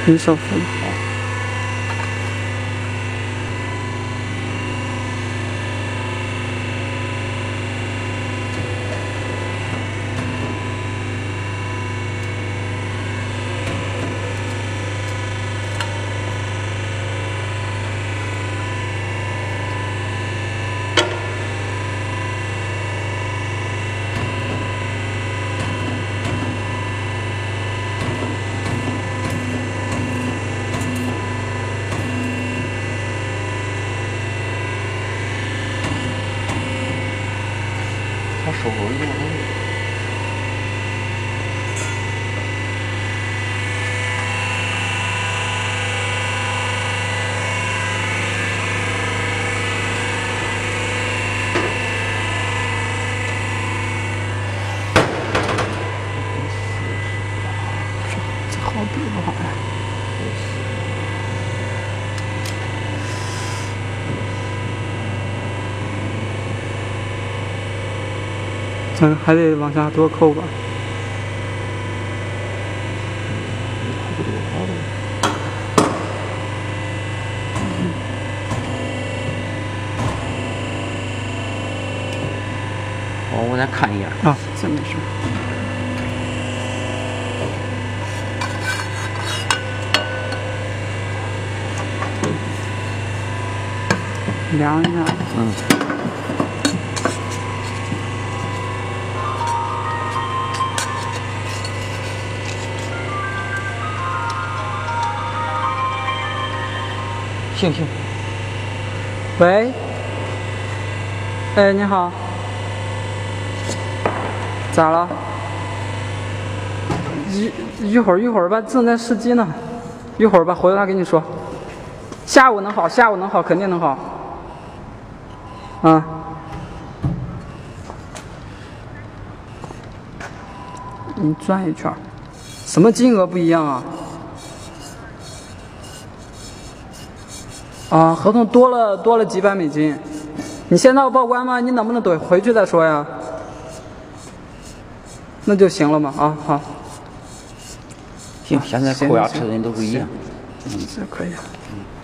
你首付。 他手纹多了。 这好比不好呀。这还得往下多扣吧。 哦，我再看一眼。 啊，这没事。量一下。 行。 喂。哎，你好。咋了？一会儿吧，正在试机呢。一会儿吧，回来跟你说。下午能好，肯定能好。啊。你转一圈。什么金额不一样啊？啊，合同多了几百美金。你现在要报关吗？你能不能等回去再说呀？那就行了嘛，啊，好。 行，现在扣押车人都不一样。 这可以。